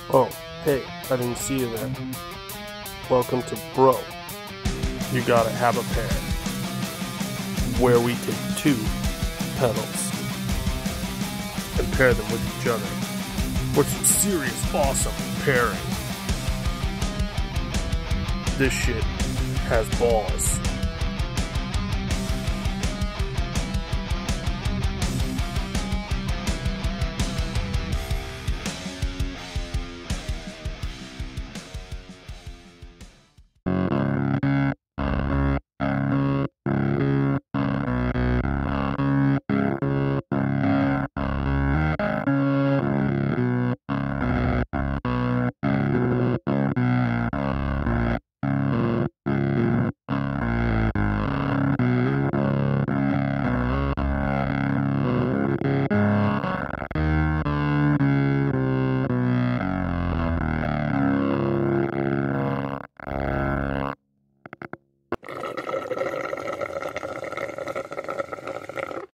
Oh, hey, I didn't see you there. Welcome to Bro. You gotta have a pair. Where we take two pedals and pair them with each other. With some serious awesome pairing. This shit has balls.